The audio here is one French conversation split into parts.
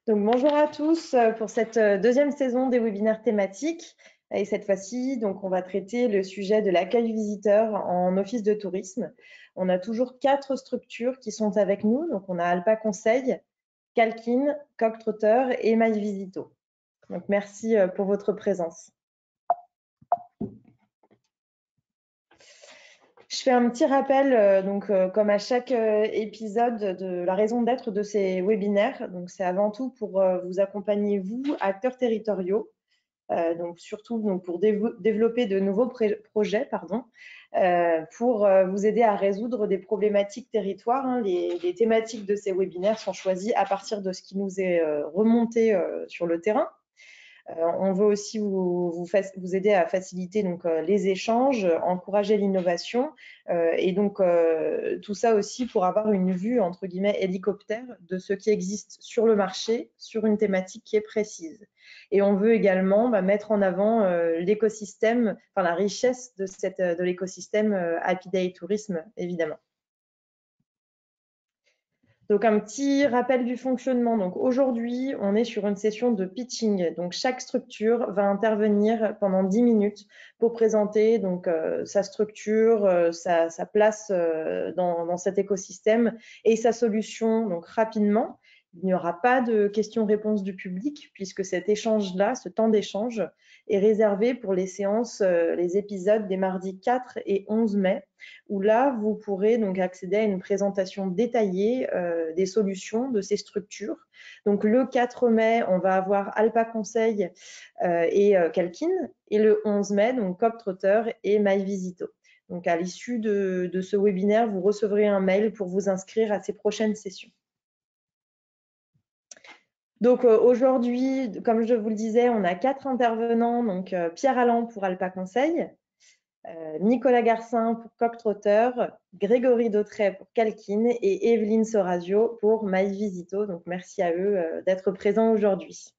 Donc, bonjour à tous pour cette deuxième saison des webinaires thématiques. Et cette fois-ci, donc, on va traiter le sujet de l'accueil visiteur en office de tourisme. On a toujours 4 structures qui sont avec nous. Donc, on a Alpa Conseil, Calkin, Coq-Trotter et MyVisito. Donc, merci pour votre présence. Je fais un petit rappel, comme à chaque épisode, de la raison d'être de ces webinaires. Donc, c'est avant tout pour vous accompagner, vous, acteurs territoriaux, surtout pour développer de nouveaux projets, pour vous aider à résoudre des problématiques territoires. Les thématiques de ces webinaires sont choisies à partir de ce qui nous est remonté sur le terrain. On veut aussi vous aider à faciliter les échanges, encourager l'innovation et tout ça aussi pour avoir une vue entre guillemets hélicoptère de ce qui existe sur le marché sur une thématique qui est précise. Et on veut également mettre en avant l'écosystème, la richesse de l'écosystème Happy Day Tourisme évidemment. Donc, un petit rappel du fonctionnement. Donc, aujourd'hui, on est sur une session de pitching. Donc, chaque structure va intervenir pendant 10 minutes pour présenter sa structure, sa place dans cet écosystème et sa solution rapidement. Il n'y aura pas de questions-réponses du public puisque cet échange-là, ce temps d'échange, est réservé pour les séances, les épisodes des mardis 4 et 11 mai, où là, vous pourrez accéder à une présentation détaillée des solutions de ces structures. Donc, le 4 mai, on va avoir Alpa Conseil et Calkin, et le 11 mai, donc Coq-Trotter et MyVisito. Donc, à l'issue de ce webinaire, vous recevrez un mail pour vous inscrire à ces prochaines sessions. Donc aujourd'hui, comme je vous le disais, on a 4 intervenants, donc Pierre Allan pour Alpa Conseil, Nicolas Garcin pour Coq-Trotter, Grégory Dautray pour Calkin et Evelyne Sorazio pour MyVisito. Donc merci à eux d'être présents aujourd'hui.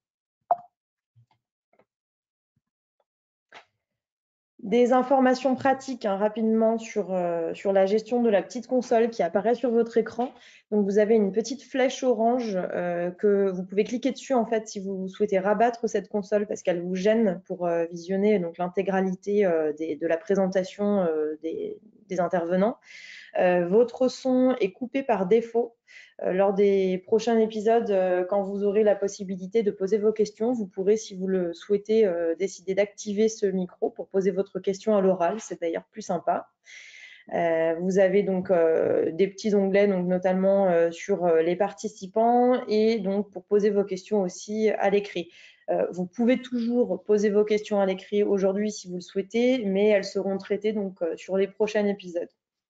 Des informations pratiques rapidement sur la gestion de la petite console qui apparaît sur votre écran. Donc, vous avez une petite flèche orange que vous pouvez cliquer dessus en fait si vous souhaitez rabattre cette console parce qu'elle vous gêne pour visionner l'intégralité de la présentation des intervenants. Votre son est coupé par défaut. Lors des prochains épisodes, quand vous aurez la possibilité de poser vos questions, vous pourrez, si vous le souhaitez, décider d'activer ce micro pour poser votre question à l'oral. C'est d'ailleurs plus sympa. Vous avez des petits onglets, notamment sur les participants et pour poser vos questions aussi à l'écrit. Vous pouvez toujours poser vos questions à l'écrit aujourd'hui si vous le souhaitez, mais elles seront traitées sur les prochains épisodes.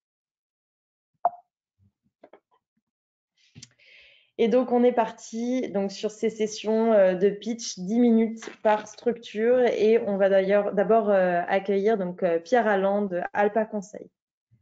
Et donc, on est parti sur ces sessions de pitch 10 minutes par structure et on va d'ailleurs d'abord accueillir Pierre Allan de Alpa Conseil.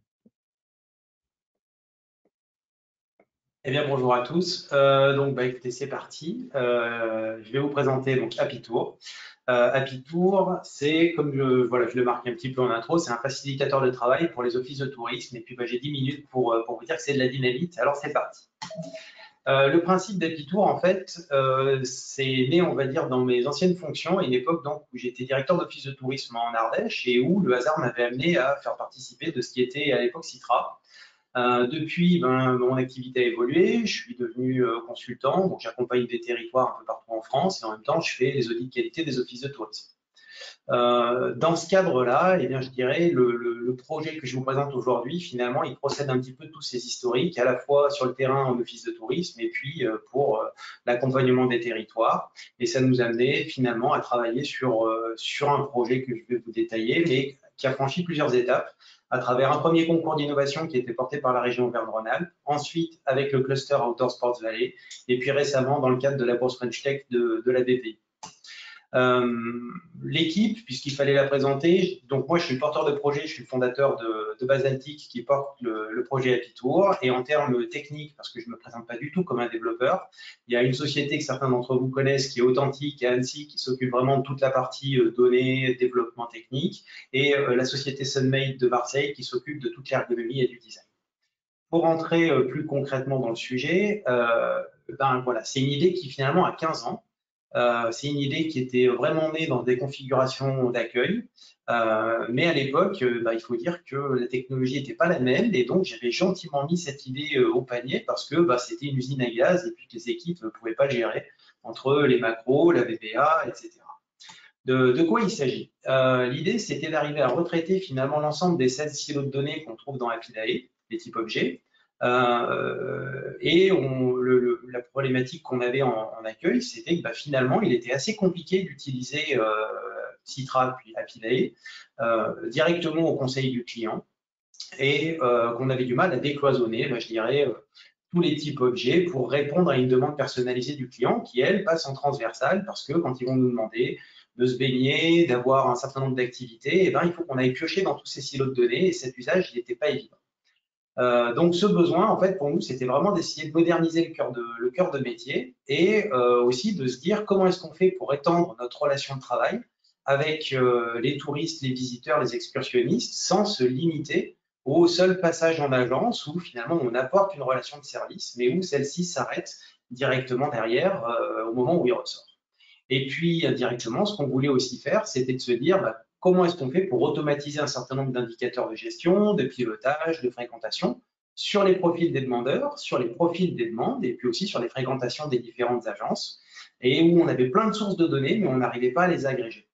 Eh bien, bonjour à tous. Écoutez, c'est parti. Je vais vous présenter Happy Tour. Happy Tour, c'est, comme je le marque un petit peu en intro, c'est un facilitateur de travail pour les offices de tourisme. Et puis, j'ai 10 minutes pour vous dire que c'est de la dynamite. Alors, c'est parti. Le principe d'Happy Tour, en fait, c'est né, on va dire, dans mes anciennes fonctions, à une époque où j'étais directeur d'office de tourisme en Ardèche et où le hasard m'avait amené à faire participer de ce qui était à l'époque Citra. Depuis, mon activité a évolué, je suis devenu consultant, donc j'accompagne des territoires un peu partout en France et en même temps, je fais les audits de qualité des offices de tourisme. Dans ce cadre-là, eh bien, je dirais le projet que je vous présente aujourd'hui, finalement, il procède un petit peu de tous ces historiques, à la fois sur le terrain en office de tourisme et puis pour l'accompagnement des territoires. Et ça nous a amené finalement à travailler sur un projet que je vais vous détailler, mais qui a franchi plusieurs étapes à travers un premier concours d'innovation qui a été porté par la région Auvergne-Rhône-Alpes, ensuite avec le cluster Outdoor Sports Valley, et puis récemment dans le cadre de la bourse French Tech de la BPI. L'équipe, puisqu'il fallait la présenter, donc moi je suis le porteur de projet, je suis le fondateur de Basaltic qui porte le projet Happy Tour, et en termes techniques, parce que je ne me présente pas du tout comme un développeur, il y a une société que certains d'entre vous connaissent qui est Authentique à Annecy, qui s'occupe vraiment de toute la partie données, développement technique, et la société Sunmade de Marseille qui s'occupe de toute l'ergonomie et du design. Pour rentrer plus concrètement dans le sujet, ben voilà, c'est une idée qui finalement a 15 ans. C'est une idée qui était vraiment née dans des configurations d'accueil, mais à l'époque, bah, il faut dire que la technologie n'était pas la même, et donc j'avais gentiment mis cette idée au panier parce que bah, c'était une usine à gaz et puis que les équipes ne pouvaient pas gérer entre les macros, la VBA, etc. De quoi il s'agit? L'idée, c'était d'arriver à retraiter finalement l'ensemble des 16 silos de données qu'on trouve dans Apidae, les types objets. Et la problématique qu'on avait en accueil, c'était que bah, finalement, il était assez compliqué d'utiliser Citra puis Apidae directement au conseil du client et qu'on avait du mal à décloisonner, bah, je dirais, tous les types objets pour répondre à une demande personnalisée du client qui, elle, passe en transversal parce que quand ils vont nous demander de se baigner, d'avoir un certain nombre d'activités, eh ben, il faut qu'on aille piocher dans tous ces silos de données et cet usage, il n'était pas évident. Donc ce besoin, en fait, pour nous, c'était vraiment d'essayer de moderniser le cœur de métier et aussi de se dire comment est-ce qu'on fait pour étendre notre relation de travail avec les touristes, les visiteurs, les excursionnistes, sans se limiter au seul passage en agence où finalement on apporte une relation de service, mais où celle-ci s'arrête directement derrière au moment où il ressort. Et puis, directement, ce qu'on voulait aussi faire, c'était de se dire bah, comment est-ce qu'on fait pour automatiser un certain nombre d'indicateurs de gestion, de pilotage, de fréquentation sur les profils des demandeurs, sur les profils des demandes et puis aussi sur les fréquentations des différentes agences et où on avait plein de sources de données, mais on n'arrivait pas à les agréger.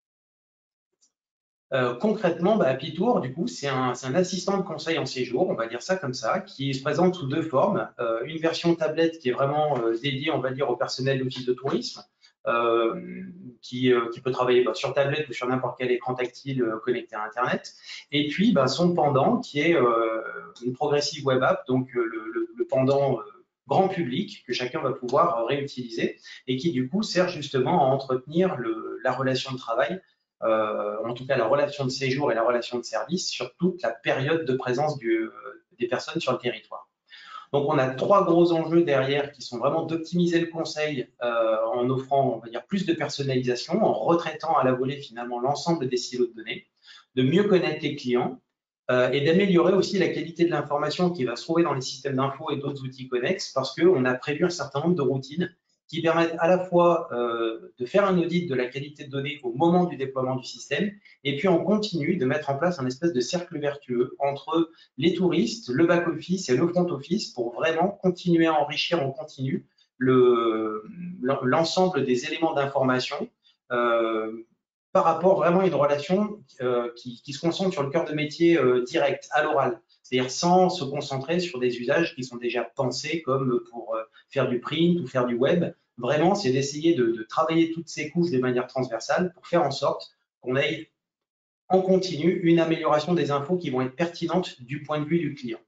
Concrètement, bah, Apitour, du coup, c'est un assistant de conseil en séjour, on va dire ça comme ça, qui se présente sous deux formes. Une version tablette qui est vraiment dédiée, on va dire, au personnel d'office de tourisme, qui peut travailler bah, sur tablette ou sur n'importe quel écran tactile connecté à Internet. Et puis, bah, son pendant, qui est une progressive web app, donc le pendant grand public que chacun va pouvoir réutiliser et qui, du coup, sert justement à entretenir la relation de travail en tout cas la relation de séjour et la relation de service sur toute la période de présence des personnes sur le territoire. Donc on a trois gros enjeux derrière qui sont vraiment d'optimiser le conseil en offrant, on va dire, plus de personnalisation, en retraitant à la volée finalement l'ensemble des silos de données, de mieux connaître les clients et d'améliorer aussi la qualité de l'information qui va se trouver dans les systèmes d'info et d'autres outils connexes parce qu'on a prévu un certain nombre de routines qui permettent à la fois de faire un audit de la qualité de données au moment du déploiement du système et puis on continue de mettre en place un espèce de cercle vertueux entre les touristes, le back-office et le front-office pour vraiment continuer à enrichir en continu l'ensemble des éléments d'information par rapport vraiment à une relation qui se concentre sur le cœur de métier direct, à l'oral, c'est-à-dire sans se concentrer sur des usages qui sont déjà pensés comme pour faire du print ou faire du web. Vraiment, c'est d'essayer de travailler toutes ces couches de manière transversale pour faire en sorte qu'on ait en continu une amélioration des infos qui vont être pertinentes du point de vue du client.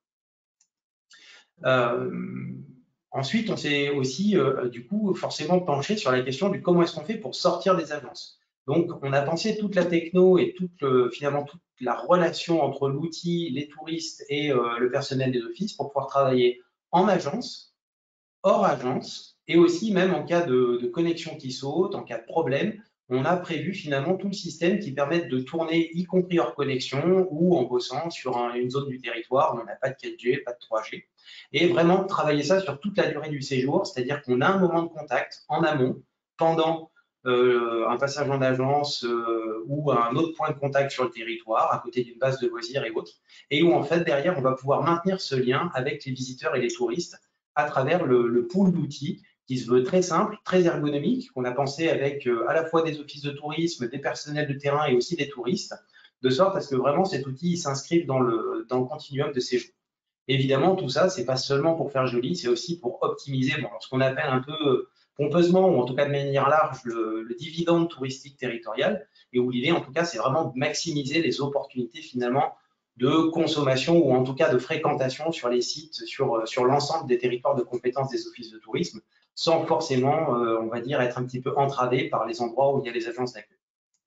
Ensuite, on s'est aussi du coup forcément penché sur la question du comment est-ce qu'on fait pour sortir des agences. Donc, on a pensé toute la techno et finalement toute la relation entre l'outil, les touristes et le personnel des offices pour pouvoir travailler en agence, hors agence, et aussi même en cas de connexion qui saute, en cas de problème, on a prévu finalement tout le système qui permet de tourner, y compris hors connexion ou en bossant sur une zone du territoire où on n'a pas de 4G, pas de 3G, et vraiment travailler ça sur toute la durée du séjour, c'est-à-dire qu'on a un moment de contact en amont, pendant un passage en agence ou un autre point de contact sur le territoire, à côté d'une base de loisirs et autres, et où en fait derrière on va pouvoir maintenir ce lien avec les visiteurs et les touristes à travers le pool d'outils qui se veut très simple, très ergonomique, qu'on a pensé avec à la fois des offices de tourisme, des personnels de terrain et aussi des touristes, de sorte à ce que vraiment cet outil s'inscrive dans le continuum de séjour. Évidemment, tout ça, c'est pas seulement pour faire joli, c'est aussi pour optimiser ce qu'on appelle un peu pompeusement, ou en tout cas de manière large, le dividende touristique territorial, et où l'idée, en tout cas, c'est vraiment de maximiser les opportunités finalement de consommation ou en tout cas de fréquentation sur les sites, sur l'ensemble des territoires de compétences des offices de tourisme, sans forcément, on va dire, être un petit peu entravé par les endroits où il y a les agences d'accueil.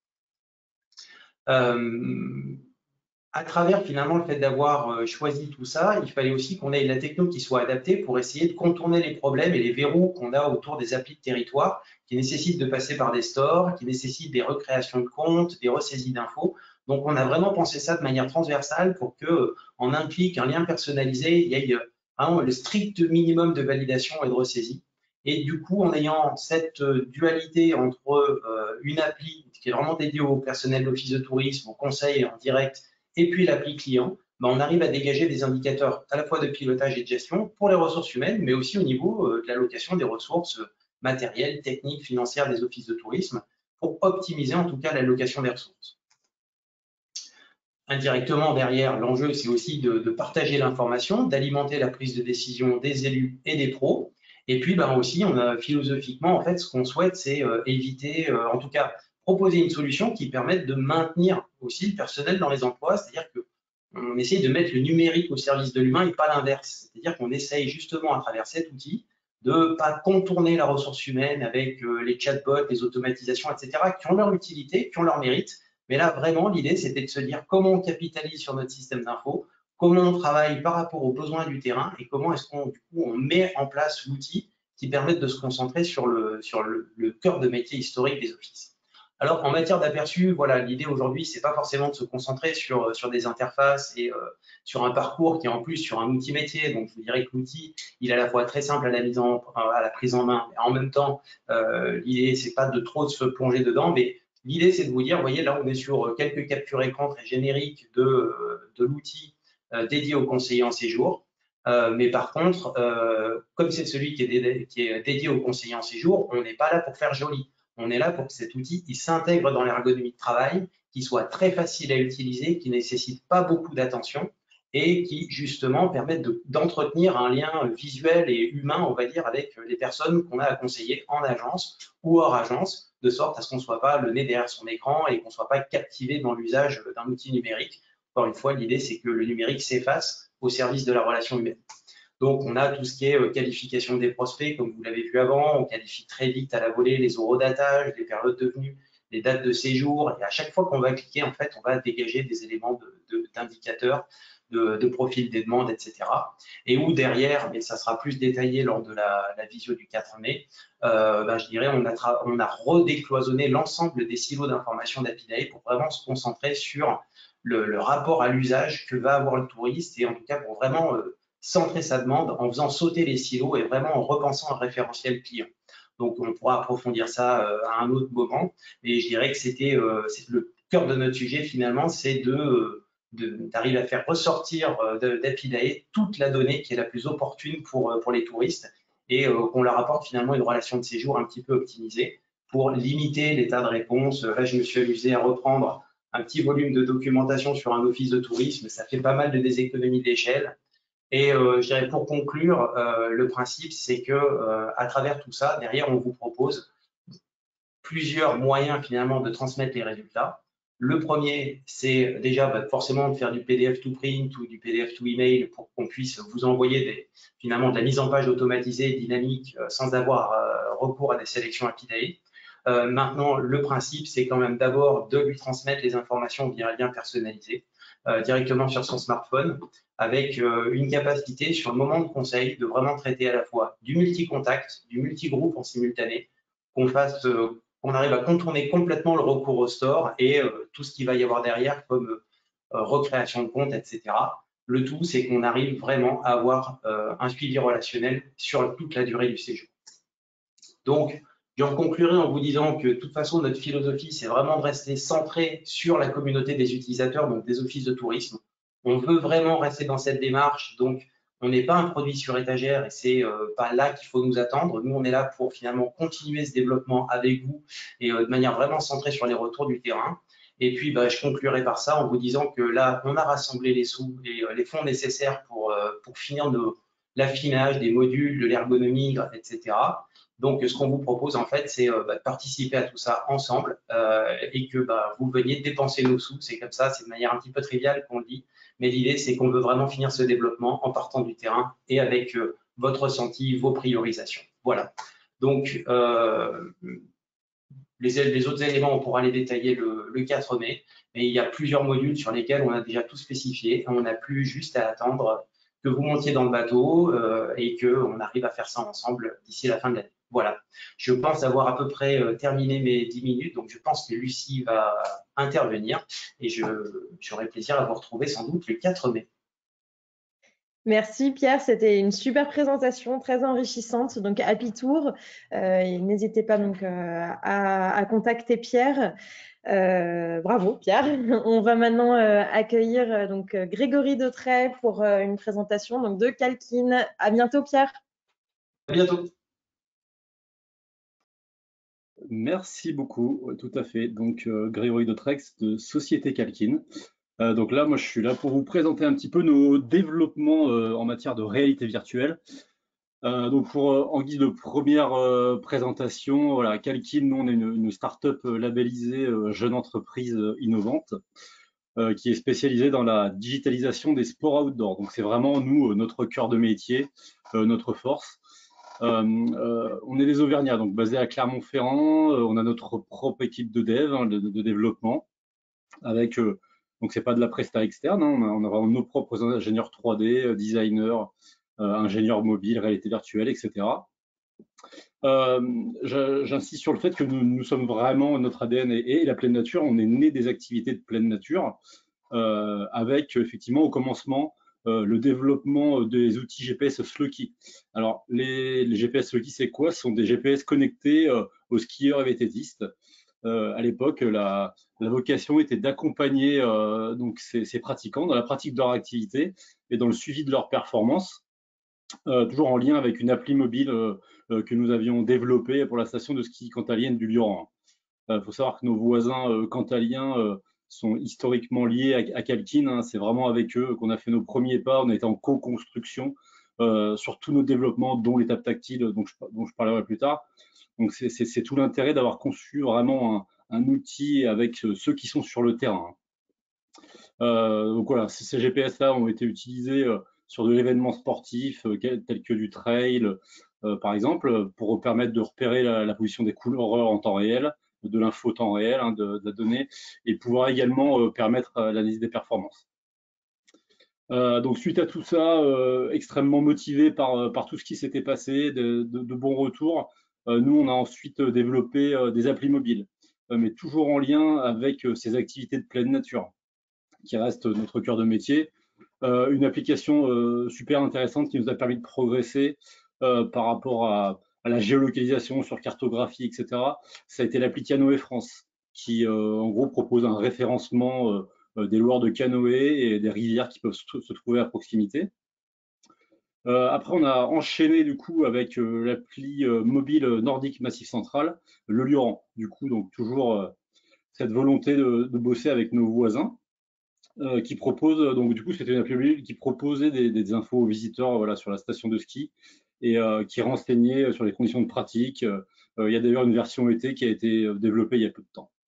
À travers finalement le fait d'avoir choisi tout ça, il fallait aussi qu'on ait la techno qui soit adaptée pour essayer de contourner les problèmes et les verrous qu'on a autour des applis de territoire qui nécessitent de passer par des stores, qui nécessitent des recréations de comptes, des ressaisies d'infos. Donc on a vraiment pensé ça de manière transversale pour que en un clic, un lien personnalisé, il y ait vraiment le strict minimum de validation et de ressaisie Et du coup, en ayant cette dualité entre une appli qui est vraiment dédiée au personnel d'office de tourisme, au conseil en direct, et puis l'appli client, ben, on arrive à dégager des indicateurs à la fois de pilotage et de gestion pour les ressources humaines, mais aussi au niveau de l'allocation des ressources matérielles, techniques, financières des offices de tourisme, pour optimiser en tout cas l'allocation des ressources. Indirectement, derrière, l'enjeu, c'est aussi de partager l'information, d'alimenter la prise de décision des élus et des pros. Et puis, ben aussi, on a philosophiquement, en fait, ce qu'on souhaite, c'est éviter, en tout cas, proposer une solution qui permette de maintenir aussi le personnel dans les emplois, c'est-à-dire qu'on essaye de mettre le numérique au service de l'humain et pas l'inverse. C'est-à-dire qu'on essaye justement, à travers cet outil, de ne pas contourner la ressource humaine avec les chatbots, les automatisations, etc., qui ont leur utilité, qui ont leur mérite. Mais là, vraiment, l'idée, c'était de se dire comment on capitalise sur notre système d'info, comment on travaille par rapport aux besoins du terrain et comment est-ce qu'on on met en place l'outil qui permette de se concentrer sur le cœur de métier historique des offices. Alors, en matière d'aperçu, voilà, l'idée aujourd'hui, c'est pas forcément de se concentrer sur des interfaces et sur un parcours qui est en plus sur un outil métier. Donc, je vous dirais que l'outil, il est à la fois très simple à la prise en main, mais en même temps, l'idée, c'est pas de trop se plonger dedans, mais l'idée, c'est de vous dire, vous voyez, là, on est sur quelques captures écran très génériques de l'outil dédié aux conseillers en séjour. Mais par contre, comme c'est celui qui est dédié aux conseillers en séjour, on n'est pas là pour faire joli. On est là pour que cet outil s'intègre dans l'ergonomie de travail, qu'il soit très facile à utiliser, qui ne nécessite pas beaucoup d'attention et qui justement permette d'entretenir un lien visuel et humain, on va dire, avec les personnes qu'on a à conseiller en agence ou hors agence, de sorte à ce qu'on ne soit pas le nez derrière son écran et qu'on ne soit pas captivé dans l'usage d'un outil numérique. Encore une fois, l'idée, c'est que le numérique s'efface au service de la relation humaine. Donc, on a tout ce qui est qualification des prospects, comme vous l'avez vu avant. On qualifie très vite à la volée les horodatage, les périodes de venue, les dates de séjour. Et à chaque fois qu'on va cliquer, en fait, on va dégager des éléments d'indicateurs, de profil des demandes, etc. Et où derrière, mais ça sera plus détaillé lors de la visio du 4 mai, je dirais on a redécloisonné l'ensemble des silos d'information d'Apidae pour vraiment se concentrer sur le rapport à l'usage que va avoir le touriste et en tout cas pour vraiment centrer sa demande en faisant sauter les silos et vraiment en repensant un référentiel client. Donc, on pourra approfondir ça à un autre moment, mais je dirais que c'était le cœur de notre sujet finalement, c'est d'arriver à faire ressortir d'Apidae toute la donnée qui est la plus opportune pour les touristes et qu'on leur apporte finalement une relation de séjour un petit peu optimisée pour limiter l'état de réponse. Là, je me suis amusé à reprendre un petit volume de documentation sur un office de tourisme. Ça fait pas mal de déséconomies d'échelle. Et je dirais pour conclure, le principe, c'est que à travers tout ça, derrière, on vous propose plusieurs moyens finalement de transmettre les résultats. Le premier, c'est déjà forcément de faire du PDF to print ou du PDF to email pour qu'on puisse vous envoyer finalement de la mise en page automatisée, dynamique, sans avoir recours à des sélections Apidae. Maintenant, le principe, c'est quand même d'abord de lui transmettre les informations via un lien personnalisé directement sur son smartphone avec une capacité sur le moment de conseil de vraiment traiter à la fois du multi-contact, du multi-groupe en simultané, qu'on arrive à contourner complètement le recours au store et tout ce qu'il va y avoir derrière comme recréation de compte, etc. Le tout, c'est qu'on arrive vraiment à avoir un suivi relationnel sur toute la durée du séjour. Donc, j'en conclurai en vous disant que de toute façon, notre philosophie, c'est vraiment de rester centré sur la communauté des utilisateurs, donc des offices de tourisme. On veut vraiment rester dans cette démarche, donc on n'est pas un produit sur étagère et c'est pas là qu'il faut nous attendre. Nous, on est là pour finalement continuer ce développement avec vous et de manière vraiment centrée sur les retours du terrain. Et puis, je conclurai par ça en vous disant que là, on a rassemblé les sous et les fonds nécessaires pour finir l'affinage des modules, de l'ergonomie, etc. Donc, ce qu'on vous propose, en fait, c'est de participer à tout ça ensemble et que vous veniez dépenser nos sous. C'est comme ça, c'est de manière un petit peu triviale qu'on le dit. Mais l'idée, c'est qu'on veut vraiment finir ce développement en partant du terrain et avec votre ressenti, vos priorisations. Voilà. Donc, les autres éléments, on pourra les détailler le 4 mai. Mais il y a plusieurs modules sur lesquels on a déjà tout spécifié. On n'a plus juste à attendre que vous montiez dans le bateau et qu'on arrive à faire ça ensemble d'ici la fin de l'année. Voilà, je pense avoir à peu près terminé mes 10 minutes, donc je pense que Lucie va intervenir et j'aurai plaisir à vous retrouver sans doute le 4 mai. Merci Pierre, c'était une super présentation, très enrichissante. Donc Happy Tour, et n'hésitez pas donc à contacter Pierre. Bravo Pierre. On va maintenant accueillir donc Grégory Dautrey pour une présentation donc de Calkin. À bientôt Pierre. À bientôt. Merci beaucoup, ouais, tout à fait. Donc, Grégory Dautrex de Société Calkin. Donc là, moi, je suis là pour vous présenter un petit peu nos développements en matière de réalité virtuelle. Donc, en guise de première présentation, voilà, Calkin, nous, on est une start-up labellisée jeune entreprise innovante qui est spécialisée dans la digitalisation des sports outdoor. Donc, c'est vraiment, nous, notre cœur de métier, notre force. On est des Auvergnats, donc basés à Clermont-Ferrand. On a notre propre équipe de dev, hein, de développement, avec donc c'est pas de la presta externe, hein, on a vraiment nos propres ingénieurs 3D, designers, ingénieurs mobiles, réalité virtuelle, etc. J'insiste sur le fait que nous sommes vraiment, notre ADN et la pleine nature, on est né des activités de pleine nature, avec effectivement au commencement le développement des outils GPS Sloky. Alors, les GPS Sloky, c'est quoi? Ce sont des GPS connectés aux skieurs et vététistes. À l'époque, la vocation était d'accompagner donc ces pratiquants dans la pratique de leur activité et dans le suivi de leur performance, toujours en lien avec une appli mobile que nous avions développée pour la station de ski cantalienne du Lioran. Il faut savoir que nos voisins cantaliens sont historiquement liés à Calkin, hein. C'est vraiment avec eux qu'on a fait nos premiers pas. On a été en co-construction sur tous nos développements, dont l'étape tactile dont je parlerai plus tard. Donc, c'est tout l'intérêt d'avoir conçu vraiment un outil avec ceux qui sont sur le terrain. Donc voilà, ces GPS-là ont été utilisés sur de l'événement sportif tel que du trail, par exemple, pour permettre de repérer la position des coureurs en temps réel, de l'info temps réel, hein, de la donnée, et pouvoir également permettre l'analyse des performances. Donc suite à tout ça, extrêmement motivé par tout ce qui s'était passé, de bons retours, nous on a ensuite développé des applis mobiles, mais toujours en lien avec ces activités de pleine nature, qui reste notre cœur de métier. Une application super intéressante qui nous a permis de progresser par rapport à la géolocalisation sur cartographie, etc. Ça a été l'appli Canoë France, qui en gros propose un référencement des loueurs de canoë et des rivières qui peuvent se trouver à proximité. Après, on a enchaîné du coup avec l'appli mobile nordique Massif Central, le Lioran. Du coup, donc toujours cette volonté de bosser avec nos voisins. Qui propose, donc du coup, c'était une appli qui proposait des infos aux visiteurs voilà, sur la station de ski et qui renseignait sur les conditions de pratique. Il y a d'ailleurs une version été qui a été développée il y a peu de temps.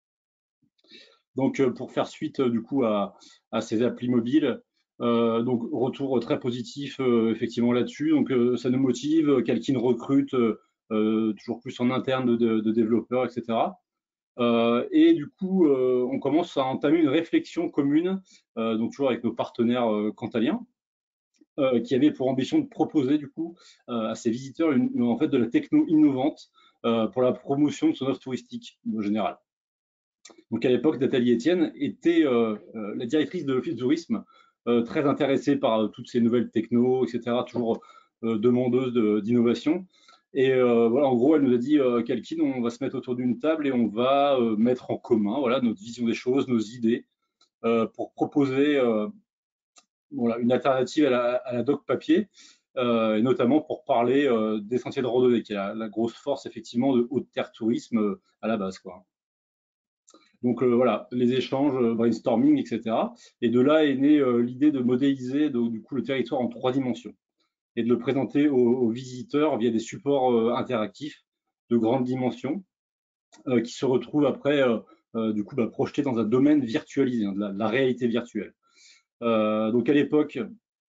Donc, pour faire suite du coup à ces applis mobiles, donc retour très positif effectivement là-dessus. Donc, ça nous motive. Calkin recrute toujours plus en interne de développeurs, etc. Et du coup, on commence à entamer une réflexion commune, donc toujours avec nos partenaires cantaliens, qui avait pour ambition de proposer du coup à ces visiteurs en fait de la techno innovante pour la promotion de son offre touristique en général. Donc à l'époque, Nathalie Etienne était la directrice de l'office de tourisme, très intéressée par toutes ces nouvelles techno, etc., toujours demandeuse d'innovation. Et voilà, en gros, elle nous a dit, Calkin, on va se mettre autour d'une table et on va mettre en commun voilà, notre vision des choses, nos idées, pour proposer voilà, une alternative à la doc papier, et notamment pour parler des sentiers de randonnée, qui est la grosse force effectivement de haute-terre tourisme à la base, quoi. Donc voilà, les échanges, brainstorming, etc. Et de là est née l'idée de modéliser du coup le territoire en 3 dimensions et de le présenter aux visiteurs via des supports interactifs de grande dimension qui se retrouvent après du coup projetés dans un domaine virtualisé, hein, de la réalité virtuelle. Donc à l'époque,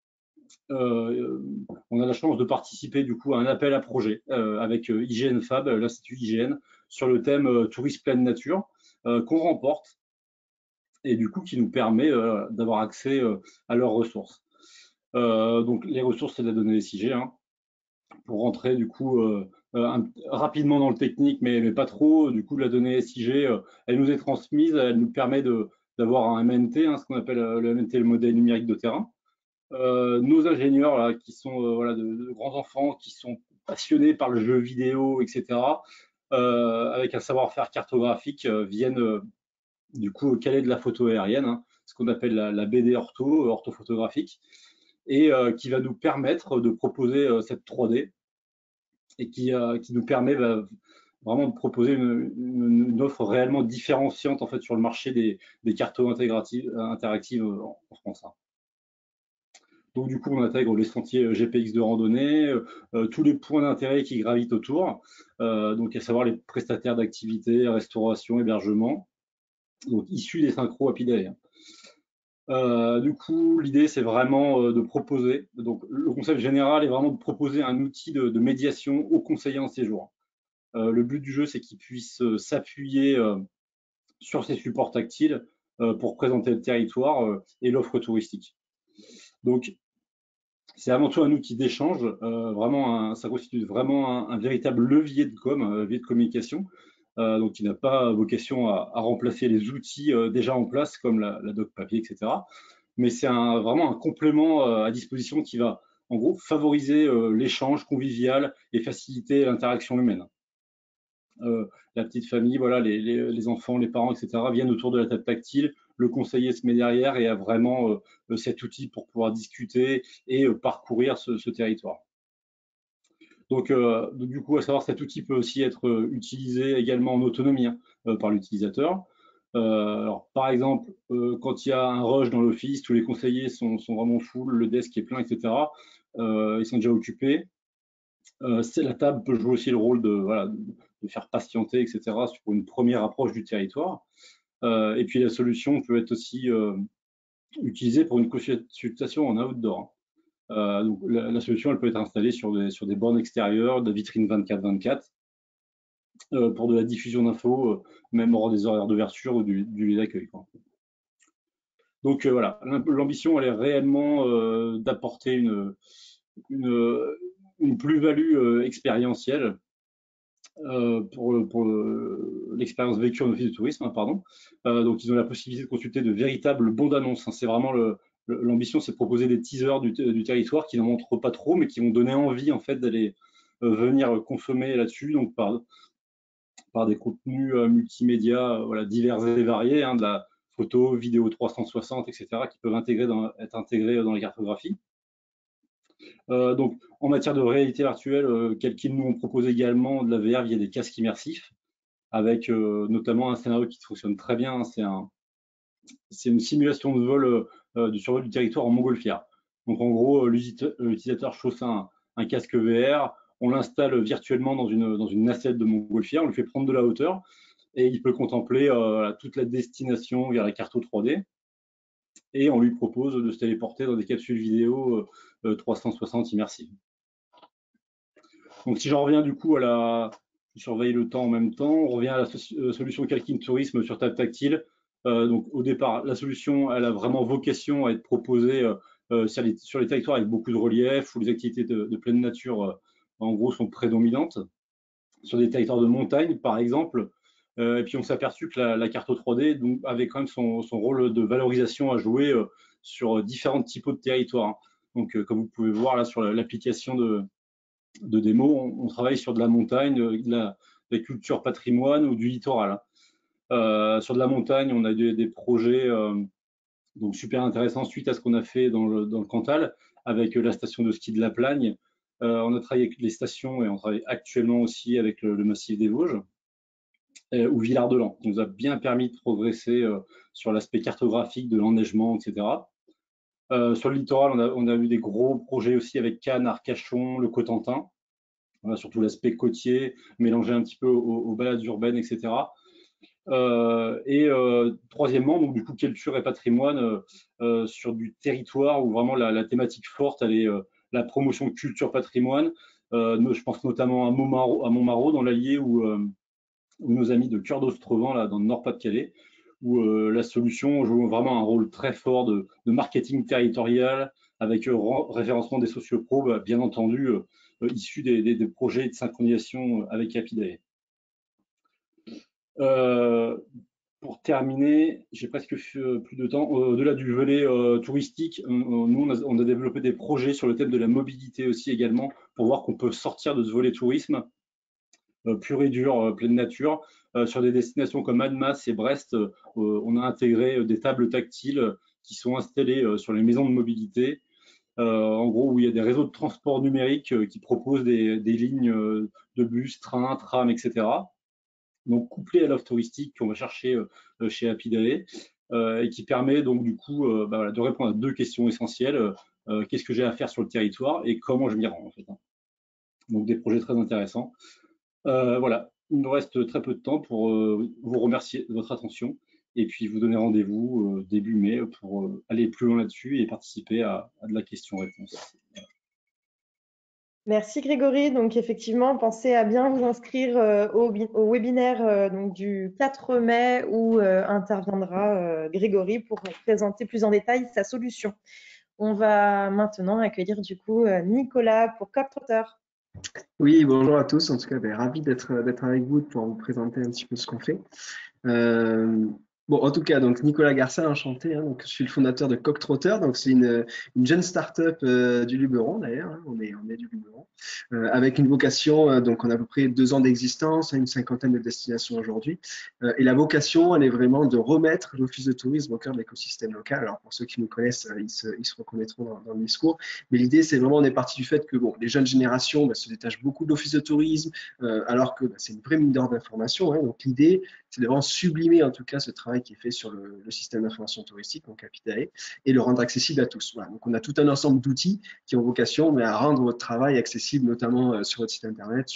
on a la chance de participer du coup à un appel à projet avec IGN Fab, l'Institut IGN, sur le thème tourisme pleine nature, qu'on remporte et du coup qui nous permet d'avoir accès à leurs ressources. Donc les ressources, c'est de la donnée SIG, hein, pour rentrer du coup rapidement dans le technique, mais pas trop. Du coup, la donnée SIG, elle nous est transmise, elle nous permet d'avoir un MNT, hein, ce qu'on appelle le MNT, le modèle numérique de terrain. nos ingénieurs là, qui sont voilà, de grands enfants, qui sont passionnés par le jeu vidéo, etc., avec un savoir-faire cartographique, viennent du coup caler de la photo aérienne, hein, ce qu'on appelle la BD orthophotographique, et qui va nous permettre de proposer cette 3D et qui nous permet vraiment de proposer une offre réellement différenciante en fait sur le marché des cartos interactives en France, hein. Donc du coup, on intègre les sentiers GPX de randonnée, tous les points d'intérêt qui gravitent autour, donc à savoir les prestataires d'activités, restauration, hébergement, donc issus des synchros Apidae. Du coup, l'idée, c'est vraiment de proposer. Donc, le concept général est vraiment de proposer un outil de médiation aux conseillers en séjour. Le but du jeu, c'est qu'ils puissent s'appuyer sur ces supports tactiles pour présenter le territoire et l'offre touristique. Donc, c'est avant tout un outil d'échange. Ça constitue vraiment un véritable levier de com, un levier de communication. Donc, il n'a pas vocation à remplacer les outils déjà en place, comme la doc papier, etc. Mais c'est vraiment un complément à disposition qui va, en gros, favoriser l'échange convivial et faciliter l'interaction humaine. La petite famille, voilà, les enfants, les parents, etc., viennent autour de la table tactile. Le conseiller se met derrière et a vraiment cet outil pour pouvoir discuter et parcourir ce territoire. Donc, du coup, à savoir, cet outil peut aussi être utilisé également en autonomie, hein, par l'utilisateur. Alors, par exemple, quand il y a un rush dans l'office, tous les conseillers sont vraiment full, le desk est plein, etc. Ils sont déjà occupés. La table peut jouer aussi le rôle voilà, de faire patienter, etc., pour une première approche du territoire. Et puis la solution peut être aussi utilisée pour une consultation en outdoor. Donc la solution, elle peut être installée sur des bornes extérieures, de vitrines 24/24, pour de la diffusion d'infos, même hors des horaires d'ouverture ou du lieu d'accueil. Donc voilà, l'ambition, elle est réellement d'apporter une plus-value expérientielle pour l'expérience vécue en office de tourisme, hein, pardon. Donc, ils ont la possibilité de consulter de véritables bandes annonces, hein. C'est vraiment l'ambition, c'est de proposer des teasers du territoire qui n'en montrent pas trop, mais qui vont donner envie en fait d'aller venir consommer là-dessus, donc par des contenus multimédia voilà, divers et variés, hein, de la photo, vidéo 360, etc., qui peuvent être intégrés dans la cartographie. Donc, en matière de réalité virtuelle, Quelqu'un nous propose également de la VR via des casques immersifs, avec notamment un scénario qui fonctionne très bien. C'est une simulation de vol du survol du territoire en montgolfière. Donc, en gros, l'utilisateur chausse un casque VR, on l'installe virtuellement dans une nacelle de montgolfière, on lui fait prendre de la hauteur et il peut contempler toute la destination via la carte 3D. Et on lui propose de se téléporter dans des capsules vidéo 360 immersives. Donc si j'en reviens du coup je surveille le temps en même temps, on revient à la solution Calkin Tourisme sur table tactile. Donc au départ, la solution, elle a vraiment vocation à être proposée sur les territoires avec beaucoup de relief, où les activités de pleine nature, en gros, sont prédominantes. Sur des territoires de montagne, par exemple. Et puis on s'est aperçu que la carte 3D donc, avait quand même son rôle de valorisation à jouer sur différents types de territoires. Donc comme vous pouvez voir là sur l'application de démo, on travaille sur de la montagne, de la culture patrimoine ou du littoral. Sur de la montagne, on a des projets donc super intéressants suite à ce qu'on a fait dans le Cantal avec la station de ski de la Plagne. On a travaillé avec les stations et on travaille actuellement aussi avec le massif des Vosges ou Villard-de-Lans, qui nous a bien permis de progresser sur l'aspect cartographique de l'enneigement, etc. Sur le littoral, on a eu des gros projets aussi avec Cannes, Arcachon, le Cotentin. Voilà, surtout l'aspect côtier, mélangé un petit peu aux balades urbaines, etc. Troisièmement, donc du coup, culture et patrimoine sur du territoire où vraiment la thématique forte, elle est la promotion de culture patrimoine. Je pense notamment à Montmarault dans l'Allier, où nos amis de Cœur d'Ostrevent, là, dans le Nord-Pas-de-Calais, où la solution joue vraiment un rôle très fort de marketing territorial, avec référencement des sociopros, bien entendu, issus des projets de synchronisation avec Apidae. pour terminer, j'ai presque plus de temps. Au-delà du volet touristique, nous, on a développé des projets sur le thème de la mobilité aussi également, pour voir qu'on peut sortir de ce volet tourisme pur et dur, pleine nature. Sur des destinations comme Annemasse et Brest, on a intégré des tables tactiles qui sont installées sur les maisons de mobilité. En gros, où il y a des réseaux de transport numérique qui proposent des lignes de bus, trains, trams, etc. Donc couplé à l'offre touristique qu'on va chercher chez Happyday, et qui permet donc du coup voilà, de répondre à deux questions essentielles. Qu'est-ce que j'ai à faire sur le territoire et comment je m'y rends en fait. Donc des projets très intéressants. Voilà, il nous reste très peu de temps pour vous remercier de votre attention et puis vous donner rendez-vous début mai pour aller plus loin là-dessus et participer à de la question-réponse. Merci Grégory. Donc effectivement, pensez à bien vous inscrire au webinaire donc, du 4 mai où interviendra Grégory pour présenter plus en détail sa solution. On va maintenant accueillir du coup Nicolas pour CopTrotter. Oui, bonjour à tous. En tout cas, ravi d'être avec vous, de pouvoir vous présenter un petit peu ce qu'on fait. Bon, en tout cas, donc Nicolas Garcin, enchanté. Hein, donc, je suis le fondateur de CopTrotter. Donc, c'est une jeune start-up du Luberon, d'ailleurs. Hein, on est du Luberon, avec une vocation. Donc, on a à peu près 2 ans d'existence, une 50aine de destinations aujourd'hui. Et la vocation, elle est vraiment de remettre l'office de tourisme au cœur de l'écosystème local. Alors, pour ceux qui nous connaissent, ils se reconnaîtront dans le discours. Mais l'idée, c'est vraiment, on est parti du fait que bon, les jeunes générations se détachent beaucoup de l'office de tourisme, alors que c'est une vraie mine d'or d'information. Hein, donc, l'idée, c'est de vraiment sublimer en tout cas ce travail qui est fait sur le système d'information touristique, donc Happyday, et le rendre accessible à tous. Voilà. Donc on a tout un ensemble d'outils qui ont vocation à rendre votre travail accessible, notamment sur votre site internet,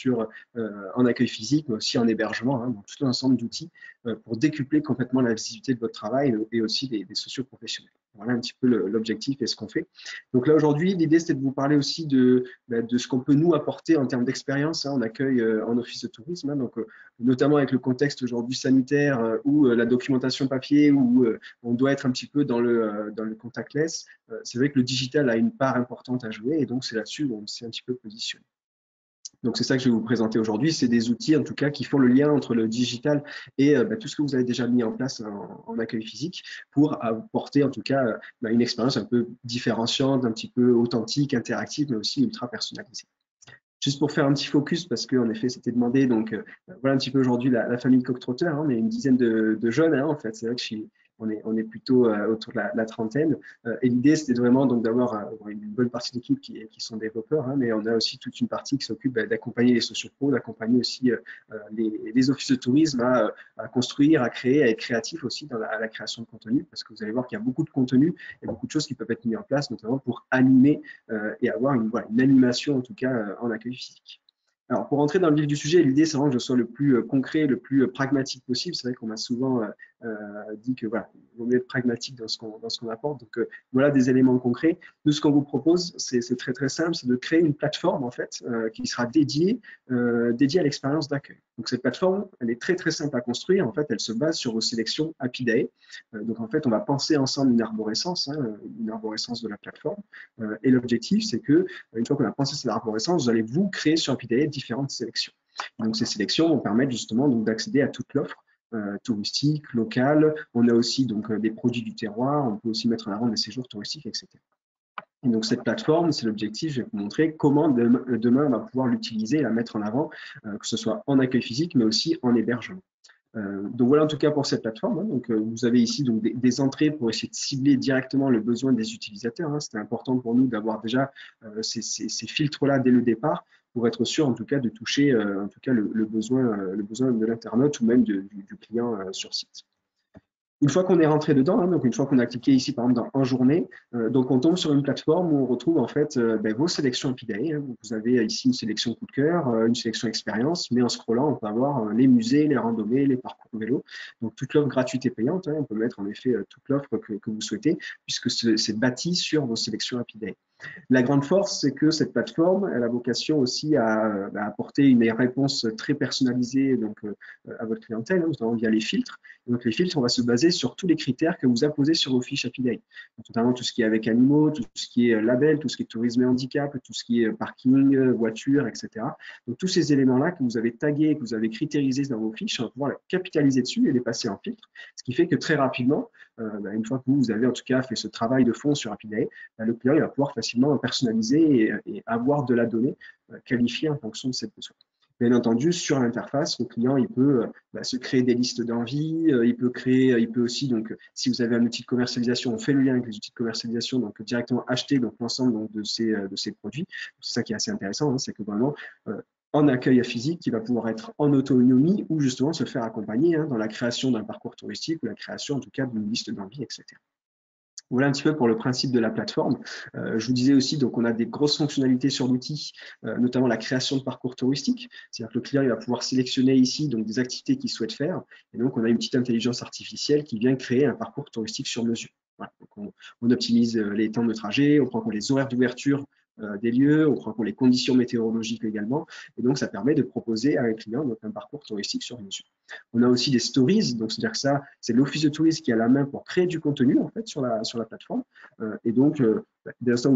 en accueil physique, mais aussi en hébergement. Hein, donc tout un ensemble d'outils pour décupler complètement la visibilité de votre travail et aussi des socio-professionnels. Voilà un petit peu l'objectif et ce qu'on fait. Donc là aujourd'hui, l'idée c'était de vous parler aussi de ce qu'on peut nous apporter en termes d'expérience en accueil en office de tourisme. Hein, donc notamment avec le contexte aujourd'hui sanitaire où la documentation papier, où on doit être un petit peu dans le contactless, c'est vrai que le digital a une part importante à jouer et donc c'est là-dessus où on s'est un petit peu positionné. Donc c'est ça que je vais vous présenter aujourd'hui, c'est des outils en tout cas qui font le lien entre le digital et tout ce que vous avez déjà mis en place en accueil physique pour apporter en tout cas une expérience un peu différenciante, un petit peu authentique, interactive, mais aussi ultra personnalisée. Juste pour faire un petit focus, parce qu'en effet, c'était demandé, donc voilà un petit peu aujourd'hui la famille CopTrotter, hein, on est une dizaine de jeunes, hein, en fait, c'est vrai que on est plutôt autour de la trentaine, et l'idée c'était vraiment donc d'avoir une bonne partie de l'équipe qui sont développeurs, hein, mais on a aussi toute une partie qui s'occupe d'accompagner les sociopros, d'accompagner aussi les offices de tourisme à construire, à créer, à être créatif aussi dans la création de contenu, parce que vous allez voir qu'il y a beaucoup de contenu et beaucoup de choses qui peuvent être mises en place, notamment pour animer et avoir une animation en tout cas en accueil physique. Alors, pour entrer dans le vif du sujet, l'idée, c'est vraiment que je sois le plus concret, le plus pragmatique possible. C'est vrai qu'on m'a souvent dit que voilà, il vaut mieux être pragmatique dans ce qu'on apporte. Donc, voilà des éléments concrets. Nous, ce qu'on vous propose, c'est très, très simple, c'est de créer une plateforme, en fait, qui sera dédiée à l'expérience d'accueil. Donc, cette plateforme, elle est très, très simple à construire. En fait, elle se base sur vos sélections Happyday. Donc, en fait, on va penser ensemble une arborescence de la plateforme. Et l'objectif, c'est que une fois qu'on a pensé cette arborescence, vous allez vous créer sur Happyday différentes sélections. Donc ces sélections vont permettre justement d'accéder à toute l'offre touristique, locale. On a aussi donc des produits du terroir. On peut aussi mettre en avant des séjours touristiques, etc. Et donc cette plateforme, c'est l'objectif. Je vais vous montrer comment demain on va pouvoir l'utiliser et la mettre en avant, que ce soit en accueil physique, mais aussi en hébergement. Donc voilà en tout cas pour cette plateforme. Hein. Donc vous avez ici donc des entrées pour essayer de cibler directement le besoin des utilisateurs. Hein. C'était important pour nous d'avoir déjà ces filtres-là dès le départ pour être sûr en tout cas de toucher en tout cas le besoin de l'internaute ou même du client sur site. Une fois qu'on est rentré dedans, hein, donc une fois qu'on a cliqué ici par exemple en journée, donc on tombe sur une plateforme où on retrouve en fait vos sélections Happyday. Hein. Vous avez ici une sélection coup de cœur, une sélection expérience, mais en scrollant on peut avoir les musées, les randonnées, les parcours vélo, donc toute l'offre gratuite et payante. Hein. On peut mettre en effet toute l'offre que vous souhaitez puisque c'est bâti sur vos sélections Happyday. La grande force, c'est que cette plateforme, elle a vocation aussi à apporter une réponse très personnalisée donc, à votre clientèle, hein, notamment via les filtres. Donc, les filtres, on va se baser sur tous les critères que vous apposez sur vos fiches Happy Day, notamment tout ce qui est avec animaux, tout ce qui est label, tout ce qui est tourisme et handicap, tout ce qui est parking, voiture, etc. Donc, tous ces éléments-là que vous avez tagués, que vous avez critérisés dans vos fiches, on va pouvoir capitaliser dessus et les passer en filtre, ce qui fait que très rapidement, une fois que vous avez en tout cas fait ce travail de fond sur Happy Day, le client il va pouvoir facilement personnaliser et avoir de la donnée qualifiée en fonction de ses besoins. Bien entendu, sur l'interface, le client il peut se créer des listes d'envie, il peut aussi, donc, si vous avez un outil de commercialisation, on fait le lien avec les outils de commercialisation, donc directement acheter l'ensemble de ces produits. C'est ça qui est assez intéressant, hein, c'est que vraiment, en accueil physique, qui va pouvoir être en autonomie ou justement se faire accompagner dans la création d'un parcours touristique ou la création en tout cas d'une liste d'envie, etc. Voilà un petit peu pour le principe de la plateforme. Je vous disais aussi, donc on a des grosses fonctionnalités sur l'outil, notamment la création de parcours touristiques. C'est-à-dire que le client il va pouvoir sélectionner ici donc, des activités qu'il souhaite faire. Et donc, on a une petite intelligence artificielle qui vient créer un parcours touristique sur mesure. Voilà. Donc on optimise les temps de trajet, on prend en compte les horaires d'ouverture des lieux, on prend en compte les conditions météorologiques également. Et donc, ça permet de proposer à un client donc, un parcours touristique sur mesure. On a aussi des stories, donc c'est-à-dire que ça, c'est l'office de tourisme qui a la main pour créer du contenu en fait sur la plateforme. Et donc, dès l'instant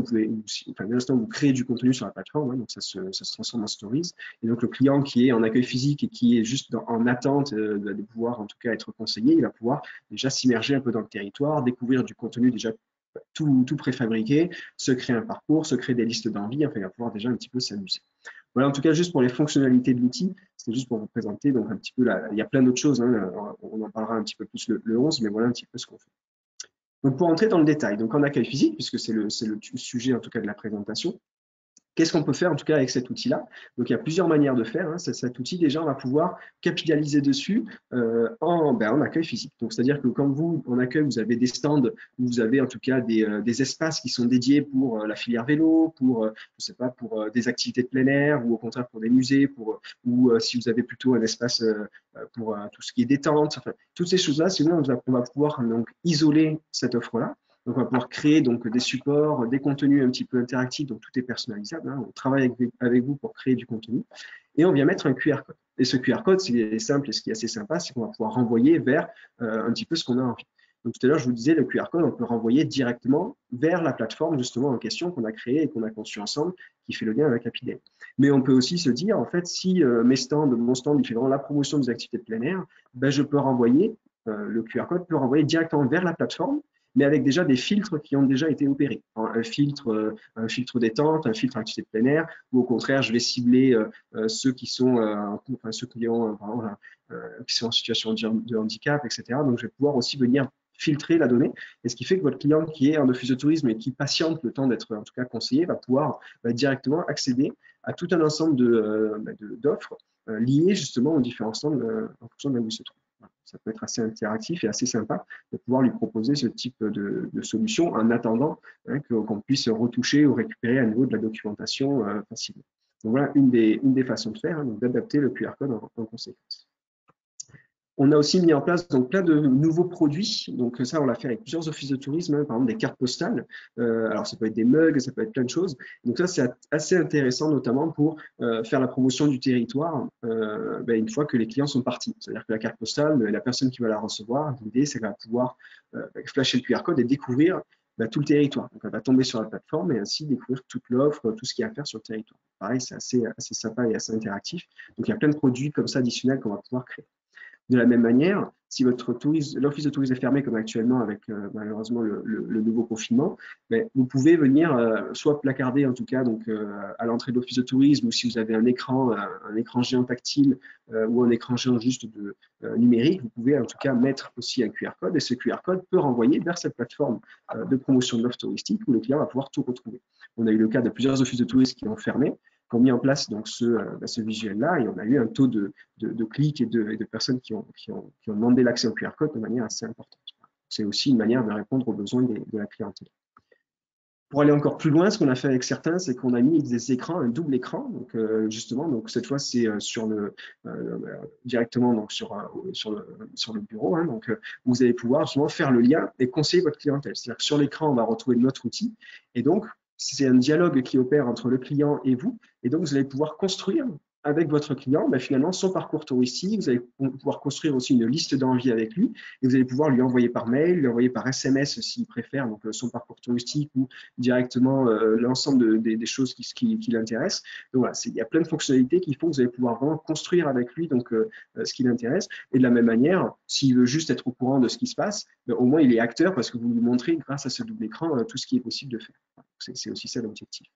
où vous créez du contenu sur la plateforme, donc ça se transforme en stories. Et donc, le client qui est en accueil physique et qui est juste en attente de pouvoir en tout cas être conseillé, il va pouvoir déjà s'immerger un peu dans le territoire, découvrir du contenu déjà tout préfabriqué, se créer un parcours, se créer des listes d'envie, enfin, il va pouvoir déjà un petit peu s'amuser. Voilà, en tout cas, juste pour les fonctionnalités de l'outil, c'est juste pour vous présenter donc un petit peu il y a plein d'autres choses, hein, on en parlera un petit peu plus le 11, mais voilà un petit peu ce qu'on fait. Donc pour entrer dans le détail, donc en accueil physique, puisque c'est le sujet en tout cas de la présentation, qu'est-ce qu'on peut faire en tout cas avec cet outil-là? Donc il y a plusieurs manières de faire. Hein. Cet outil, déjà, on va pouvoir capitaliser dessus en accueil physique. Donc c'est-à-dire que quand vous, en accueil, vous avez des stands, vous avez en tout cas des espaces qui sont dédiés pour la filière vélo, pour, je sais pas, pour des activités de plein air, ou au contraire pour des musées, ou si vous avez plutôt un espace pour tout ce qui est détente. Enfin, toutes ces choses-là, sinon on va pouvoir donc isoler cette offre-là. Donc, on va pouvoir créer donc, des supports, des contenus un petit peu interactifs, donc tout est personnalisable. Hein. On travaille avec vous pour créer du contenu et on vient mettre un QR code. Et ce QR code, ce qui est simple et ce qui est assez sympa, c'est qu'on va pouvoir renvoyer vers un petit peu ce qu'on a envie. Donc, tout à l'heure, je vous disais, le QR code, on peut renvoyer directement vers la plateforme justement en question qu'on a créée et qu'on a conçue ensemble, qui fait le lien avec Happy Day. Mais on peut aussi se dire, en fait, si mon stand, il fait vraiment la promotion des activités de plein air, ben, je peux renvoyer, le QR code peut renvoyer directement vers la plateforme, mais avec déjà des filtres qui ont déjà été opérés. Un filtre détente, un filtre activité de plein air, ou au contraire, je vais cibler ceux qui sont en situation de handicap, etc. Donc, je vais pouvoir aussi venir filtrer la donnée, et ce qui fait que votre client qui est en office de tourisme et qui patiente le temps d'être en tout cas conseillé va pouvoir directement accéder à tout un ensemble d'offres liées justement aux différents stands en fonction de là où il se trouve. Ça peut être assez interactif et assez sympa de pouvoir lui proposer ce type de solution en attendant qu'on puisse retoucher ou récupérer à nouveau de la documentation facilement. Donc voilà une des façons de faire, d'adapter le QR code en conséquence. On a aussi mis en place donc plein de nouveaux produits. Donc ça, on l'a fait avec plusieurs offices de tourisme, hein, par exemple des cartes postales. Alors ça peut être des mugs, ça peut être plein de choses. Donc ça, c'est assez intéressant, notamment pour faire la promotion du territoire une fois que les clients sont partis. C'est-à-dire que la carte postale, la personne qui va la recevoir, l'idée, c'est qu'elle va pouvoir flasher le QR code et découvrir tout le territoire. Donc elle va tomber sur la plateforme et ainsi découvrir toute l'offre, tout ce qu'il y a à faire sur le territoire. Pareil, c'est assez sympa et assez interactif. Donc il y a plein de produits comme ça additionnels qu'on va pouvoir créer. De la même manière, si l'office de tourisme est fermé, comme actuellement avec malheureusement le nouveau confinement, vous pouvez venir soit placarder en tout cas à l'entrée de l'office de tourisme, ou si vous avez un écran géant tactile ou un écran géant juste numérique, vous pouvez en tout cas mettre aussi un QR code, et ce QR code peut renvoyer vers cette plateforme de promotion de l'offre touristique où le client va pouvoir tout retrouver. On a eu le cas de plusieurs offices de tourisme qui ont fermé, qui ont mis en place donc ce visuel-là, et on a eu un taux de clics et de personnes qui ont demandé l'accès au QR code de manière assez importante. C'est aussi une manière de répondre aux besoins de la clientèle. Pour aller encore plus loin, ce qu'on a fait avec certains, c'est qu'on a mis des écrans, un double écran. Donc justement, donc cette fois c'est directement donc sur le bureau. Hein, donc vous allez pouvoir justement faire le lien et conseiller votre clientèle. C'est-à-dire que sur l'écran, on va retrouver notre outil, et donc c'est un dialogue qui opère entre le client et vous. Et donc, vous allez pouvoir construire avec votre client, finalement, son parcours touristique. Vous allez pouvoir construire aussi une liste d'envies avec lui et vous allez pouvoir lui envoyer par mail, lui envoyer par SMS s'il préfère, donc son parcours touristique ou directement l'ensemble des choses qui l'intéressent. Donc voilà, il y a plein de fonctionnalités qui font que vous allez pouvoir vraiment construire avec lui donc, ce qui l'intéresse. Et de la même manière, s'il veut juste être au courant de ce qui se passe, au moins il est acteur parce que vous lui montrez grâce à ce double écran tout ce qui est possible de faire. C'est aussi ça l'objectif.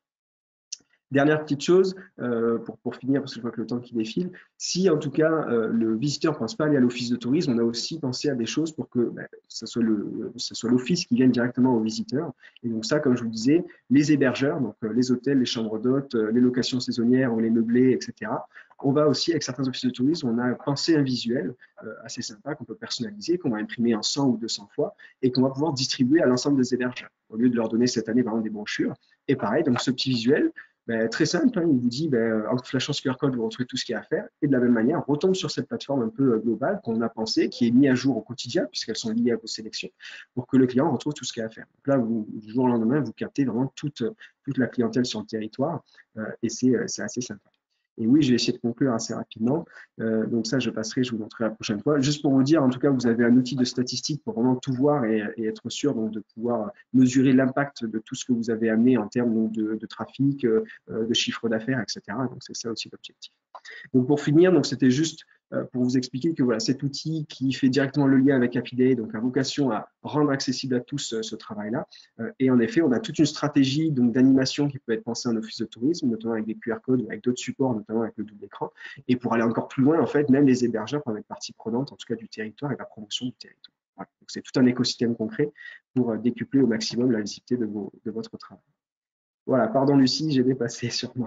Dernière petite chose, pour finir, parce que je vois que le temps qui défile, si en tout cas le visiteur ne pense pas aller à l'office de tourisme, on a aussi pensé à des choses pour que ce soit l'office qui vienne directement aux visiteurs. Et donc ça, comme je vous le disais, les hébergeurs, donc les hôtels, les chambres d'hôtes, les locations saisonnières ou les meublés, etc. On va aussi, avec certains offices de tourisme, on a pensé un visuel assez sympa qu'on peut personnaliser, qu'on va imprimer en 100 ou 200 fois et qu'on va pouvoir distribuer à l'ensemble des hébergeurs, au lieu de leur donner cette année, par exemple, des brochures. Et pareil, donc ce petit visuel, très simple, hein, il vous dit, en flashant ce QR code, vous retrouvez tout ce qu'il y a à faire. Et de la même manière, on retombe sur cette plateforme un peu globale qu'on a pensée, qui est mise à jour au quotidien, puisqu'elles sont liées à vos sélections, pour que le client retrouve tout ce qu'il y a à faire. Donc là, du jour au lendemain, vous captez vraiment toute la clientèle sur le territoire, et c'est assez sympa. Et oui, je vais essayer de conclure assez rapidement. Donc ça, je passerai, je vous montrerai la prochaine fois. Juste pour vous dire, en tout cas, vous avez un outil de statistique pour vraiment tout voir et être sûr donc, de pouvoir mesurer l'impact de tout ce que vous avez amené en termes donc, de trafic, de chiffre d'affaires, etc. Donc c'est ça aussi l'objectif. Donc pour finir, donc c'était juste pour vous expliquer que voilà, cet outil qui fait directement le lien avec Happy Day, donc a vocation à rendre accessible à tous ce travail-là. Et en effet, on a toute une stratégie d'animation qui peut être pensée en office de tourisme, notamment avec des QR codes, avec d'autres supports, notamment avec le double écran. Et pour aller encore plus loin, en fait, même les hébergeurs peuvent être partie prenante, en tout cas du territoire et de la promotion du territoire. Voilà. Donc c'est tout un écosystème concret pour décupler au maximum la visibilité de votre travail. Voilà, pardon Lucie, j'ai dépassé sûrement.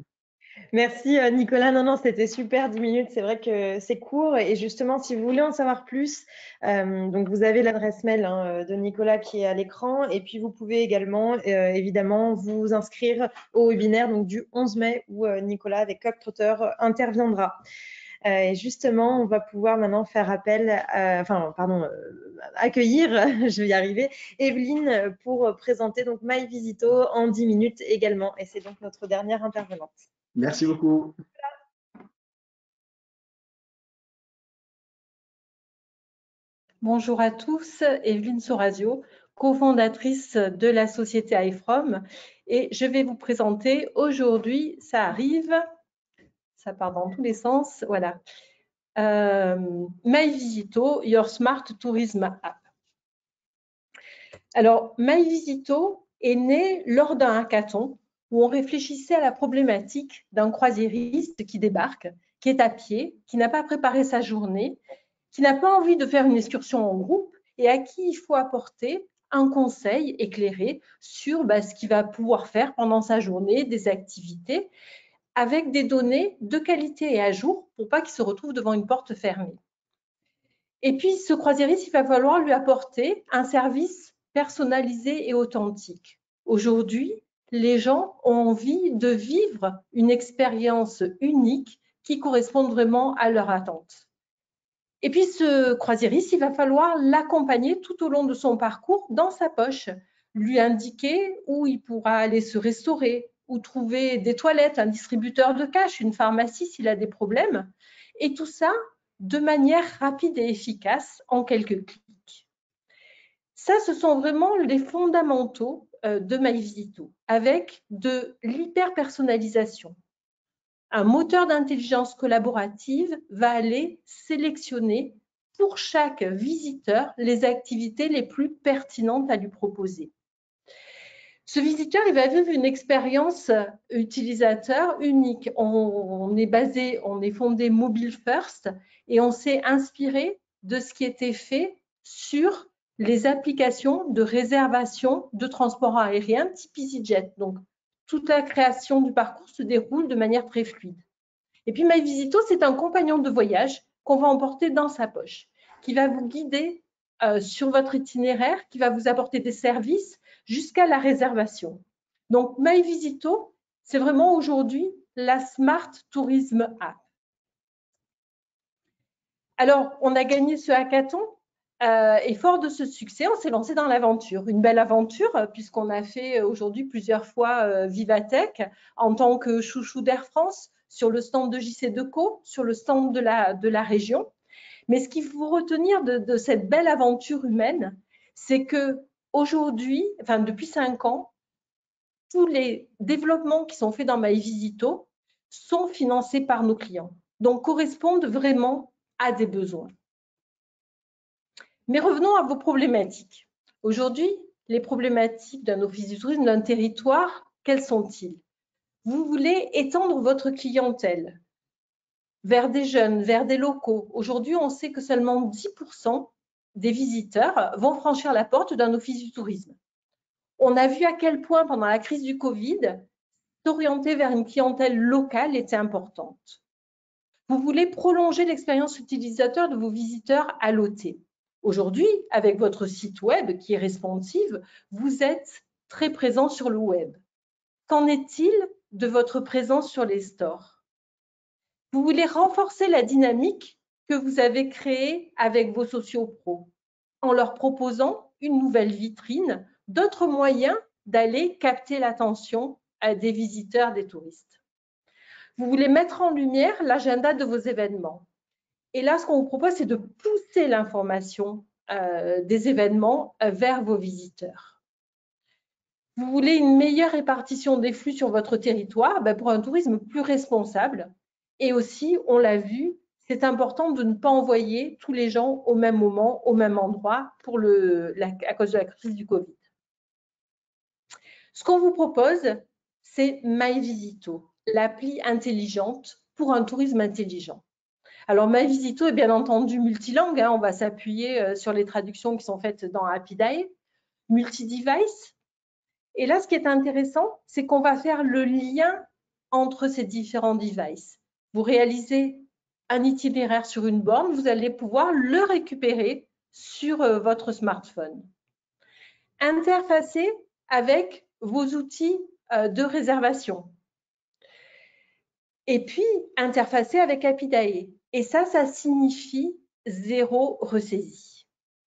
Merci Nicolas. Non, c'était super, 10 minutes. C'est vrai que c'est court. Et justement, si vous voulez en savoir plus, donc vous avez l'adresse mail de Nicolas qui est à l'écran. Et puis, vous pouvez également, évidemment, vous inscrire au webinaire donc, du 11 mai où Nicolas, avec Cocktrotter, interviendra. Et justement, on va pouvoir maintenant faire appel, accueillir, je vais y arriver, Evelyne pour présenter donc MyVisito en 10 minutes également. Et c'est donc notre dernière intervenante. Merci beaucoup. Bonjour à tous, Evelyne Sorazio, cofondatrice de la société iFrom, et je vais vous présenter aujourd'hui, ça arrive, ça part dans tous les sens, voilà, MyVisito, Your Smart Tourism App. Alors, MyVisito est né lors d'un hackathon où on réfléchissait à la problématique d'un croisiériste qui débarque, qui est à pied, qui n'a pas préparé sa journée, qui n'a pas envie de faire une excursion en groupe et à qui il faut apporter un conseil éclairé sur ce qu'il va pouvoir faire pendant sa journée, des activités, avec des données de qualité et à jour pour pas qu'il se retrouve devant une porte fermée. Et puis, ce croisiériste, il va falloir lui apporter un service personnalisé et authentique. Aujourd'hui, les gens ont envie de vivre une expérience unique qui corresponde vraiment à leur attente. Et puis, ce croisiériste, il va falloir l'accompagner tout au long de son parcours dans sa poche, lui indiquer où il pourra aller se restaurer, ou trouver des toilettes, un distributeur de cash, une pharmacie s'il a des problèmes. Et tout ça de manière rapide et efficace en quelques clics. Ça, ce sont vraiment les fondamentaux de MyVisito, avec de l'hyper-personnalisation. Un moteur d'intelligence collaborative va aller sélectionner pour chaque visiteur les activités les plus pertinentes à lui proposer. Ce visiteur, il va vivre une expérience utilisateur unique. On est fondé mobile first et on s'est inspiré de ce qui était fait sur les applications de réservation de transport aérien type EasyJet. Donc, toute la création du parcours se déroule de manière très fluide. Et puis, MyVisito, c'est un compagnon de voyage qu'on va emporter dans sa poche, qui va vous guider sur votre itinéraire, qui va vous apporter des services jusqu'à la réservation. Donc, MyVisito, c'est vraiment aujourd'hui la Smart Tourism App. Alors, on a gagné ce hackathon Et fort de ce succès, on s'est lancé dans l'aventure. Une belle aventure, puisqu'on a fait aujourd'hui plusieurs fois Vivatech en tant que chouchou d'Air France, sur le stand de JC2Co, sur le stand de la région. Mais ce qu'il faut retenir de cette belle aventure humaine, c'est que aujourd'hui, enfin depuis 5 ans, tous les développements qui sont faits dans MyVisito sont financés par nos clients, donc correspondent vraiment à des besoins. Mais revenons à vos problématiques. Aujourd'hui, les problématiques d'un office du tourisme, d'un territoire, quels sont-ils? Vous voulez étendre votre clientèle vers des jeunes, vers des locaux. Aujourd'hui, on sait que seulement 10% des visiteurs vont franchir la porte d'un office du tourisme. On a vu à quel point, pendant la crise du Covid, s'orienter vers une clientèle locale était importante. Vous voulez prolonger l'expérience utilisateur de vos visiteurs à l'hôtel. Aujourd'hui, avec votre site web qui est responsive, vous êtes très présent sur le web. Qu'en est-il de votre présence sur les stores? Vous voulez renforcer la dynamique que vous avez créée avec vos sociopros en leur proposant une nouvelle vitrine, d'autres moyens d'aller capter l'attention des visiteurs, des touristes. Vous voulez mettre en lumière l'agenda de vos événements. Et là, ce qu'on vous propose, c'est de pousser l'information des événements vers vos visiteurs. Vous voulez une meilleure répartition des flux sur votre territoire pour un tourisme plus responsable. Et aussi, on l'a vu, c'est important de ne pas envoyer tous les gens au même moment, au même endroit à cause de la crise du Covid. Ce qu'on vous propose, c'est MyVisito, l'appli intelligente pour un tourisme intelligent. Alors, MyVisito est bien entendu multilingue. On va s'appuyer sur les traductions qui sont faites dans Happyday, multi-device. Et là, ce qui est intéressant, c'est qu'on va faire le lien entre ces différents devices. Vous réalisez un itinéraire sur une borne, vous allez pouvoir le récupérer sur votre smartphone. Interfacé avec vos outils de réservation. Et puis, interfacé avec Happyday. Et ça signifie zéro ressaisie.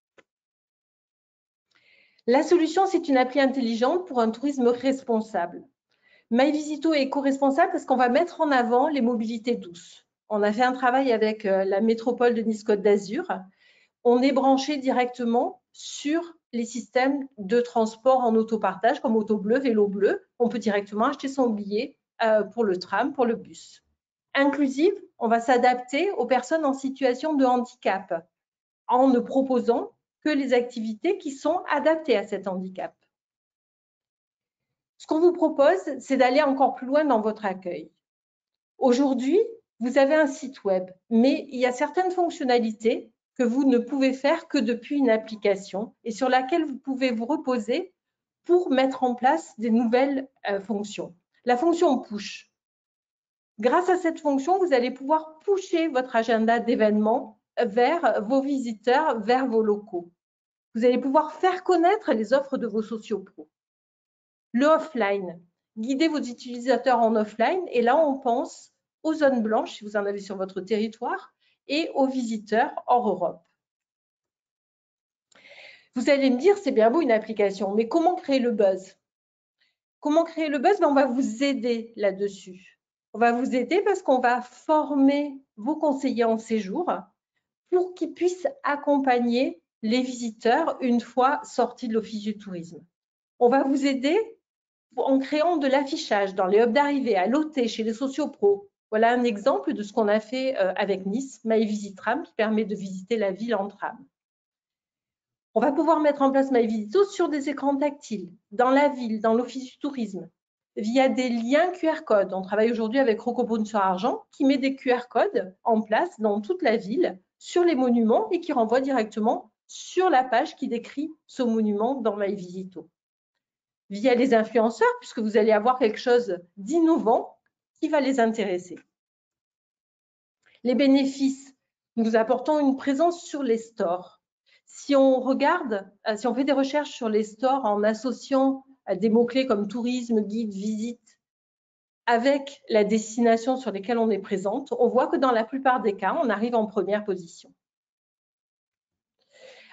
La solution, c'est une appli intelligente pour un tourisme responsable. MyVisito est éco-responsable parce qu'on va mettre en avant les mobilités douces. On a fait un travail avec la métropole de Nice-Côte d'Azur. On est branché directement sur les systèmes de transport en autopartage comme Auto Bleu, Vélo Bleu. On peut directement acheter son billet pour le tram, pour le bus. Inclusive, on va s'adapter aux personnes en situation de handicap en ne proposant que les activités qui sont adaptées à cet handicap. Ce qu'on vous propose, c'est d'aller encore plus loin dans votre accueil. Aujourd'hui, vous avez un site web, mais il y a certaines fonctionnalités que vous ne pouvez faire que depuis une application et sur laquelle vous pouvez vous reposer pour mettre en place des nouvelles fonctions. La fonction push. Grâce à cette fonction, vous allez pouvoir pusher votre agenda d'événements vers vos visiteurs, vers vos locaux. Vous allez pouvoir faire connaître les offres de vos sociopros. Le offline, guider vos utilisateurs en offline. Et là, on pense aux zones blanches, si vous en avez sur votre territoire, et aux visiteurs hors Europe. Vous allez me dire, c'est bien beau une application, mais comment créer le buzz? Comment créer le buzz? On va vous aider là-dessus. On va vous aider parce qu'on va former vos conseillers en séjour pour qu'ils puissent accompagner les visiteurs une fois sortis de l'Office du tourisme. On va vous aider en créant de l'affichage dans les hubs d'arrivée, à l'hôtel, chez les sociopros. Voilà un exemple de ce qu'on a fait avec Nice, MyVisitTram, qui permet de visiter la ville en tram. On va pouvoir mettre en place MyVisito sur des écrans tactiles, dans la ville, dans l'Office du tourisme, via des liens QR codes. On travaille aujourd'hui avec Roquebrune sur Argent, qui met des QR codes en place dans toute la ville, sur les monuments et qui renvoie directement sur la page qui décrit ce monument dans MyVisito. Via les influenceurs, puisque vous allez avoir quelque chose d'innovant qui va les intéresser. Les bénéfices, nous apportons une présence sur les stores. Si on regarde, si on fait des recherches sur les stores en associant des mots-clés comme tourisme, guide, visite, avec la destination sur laquelle on est présente, on voit que dans la plupart des cas, on arrive en première position.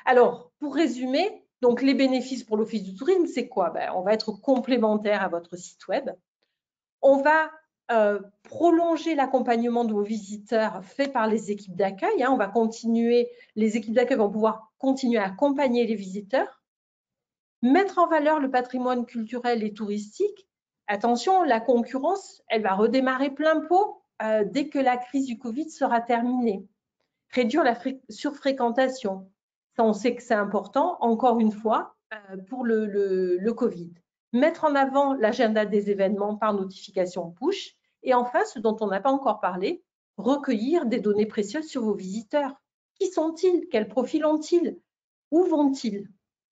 Alors, pour résumer, donc les bénéfices pour l'Office du tourisme, c'est quoi? On va être complémentaire à votre site web. On va prolonger l'accompagnement de vos visiteurs fait par les équipes d'accueil. On va continuer, les équipes d'accueil vont pouvoir continuer à accompagner les visiteurs, mettre en valeur le patrimoine culturel et touristique. Attention, la concurrence, elle va redémarrer plein pot dès que la crise du Covid sera terminée. Réduire la surfréquentation, ça on sait que c'est important, encore une fois, pour le Covid. Mettre en avant l'agenda des événements par notification push. Et enfin, ce dont on n'a pas encore parlé, recueillir des données précieuses sur vos visiteurs. Qui sont-ils? Quel profil ont-ils? Où vont-ils?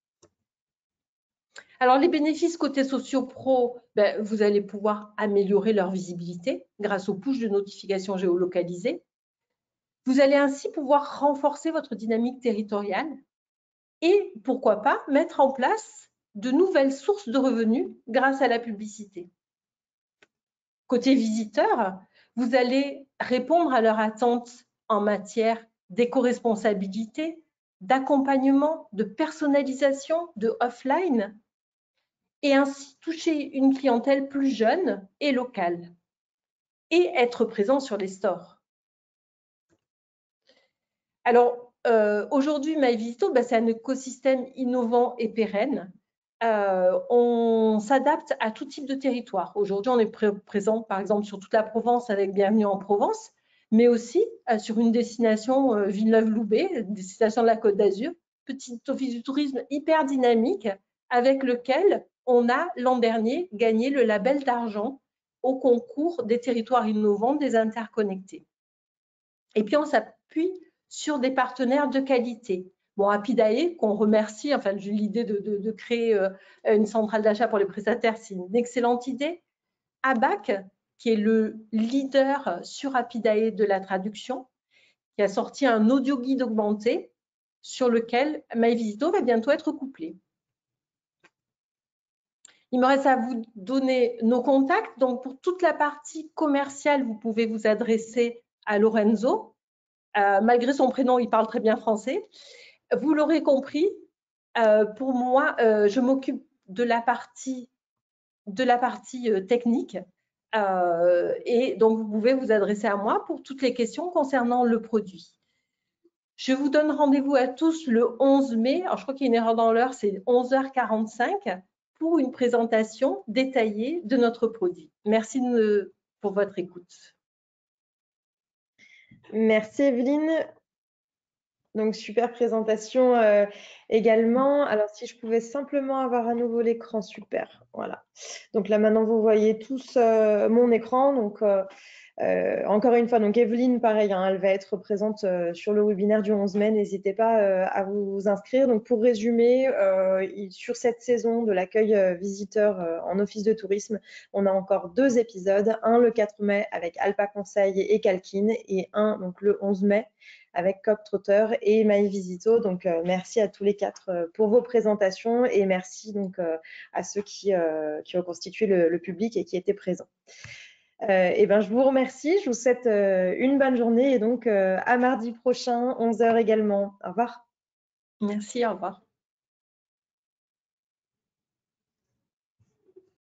Alors, les bénéfices côté socio-pro, vous allez pouvoir améliorer leur visibilité grâce aux push de notification géolocalisées. Vous allez ainsi pouvoir renforcer votre dynamique territoriale et, pourquoi pas, mettre en place de nouvelles sources de revenus grâce à la publicité. Côté visiteurs, vous allez répondre à leurs attentes en matière d'éco-responsabilité, d'accompagnement, de personnalisation, de offline, et ainsi toucher une clientèle plus jeune et locale, et être présent sur les stores. Alors, aujourd'hui, MyVisito, c'est un écosystème innovant et pérenne. On s'adapte à tout type de territoire. Aujourd'hui, on est présent, par exemple, sur toute la Provence avec Bienvenue en Provence, mais aussi sur une destination Villeneuve-Loubet, une destination de la Côte d'Azur, petit office du tourisme hyper dynamique, avec lequel on a, l'an dernier, gagné le label d'argent au concours des territoires innovants des interconnectés. Et puis, on s'appuie sur des partenaires de qualité. Bon, Apidae, qu'on remercie, enfin, l'idée de créer une centrale d'achat pour les prestataires, c'est une excellente idée. ABAC, qui est le leader sur Apidae de la traduction, qui a sorti un audio guide augmenté sur lequel MyVisito va bientôt être couplé. Il me reste à vous donner nos contacts. Donc, pour toute la partie commerciale, vous pouvez vous adresser à Lorenzo. Malgré son prénom, il parle très bien français. Vous l'aurez compris, pour moi, je m'occupe de la partie technique. Et donc, vous pouvez vous adresser à moi pour toutes les questions concernant le produit. Je vous donne rendez-vous à tous le 11 mai. Alors, je crois qu'il y a une erreur dans l'heure, c'est 11h45 pour une présentation détaillée de notre produit. Merci pour votre écoute. Merci Evelyne. Donc, super présentation également. Alors, si je pouvais simplement avoir à nouveau l'écran, super. Voilà. Donc là, maintenant, vous voyez tous mon écran. Donc, encore une fois, donc Evelyne, pareil, elle va être présente sur le webinaire du 11 mai. N'hésitez pas à vous inscrire. Donc, pour résumer, sur cette saison de l'accueil visiteur en office de tourisme, on a encore 2 épisodes. Un le 4 mai avec Alpa Conseil et Calkin et un donc le 11 mai avec Coq-Trotter et MyVisito. Donc, merci à tous les 4 pour vos présentations et merci donc à ceux qui ont constitué le public et qui étaient présents. Je vous remercie, je vous souhaite une bonne journée et donc à mardi prochain, 11h également. Au revoir. Merci, au revoir.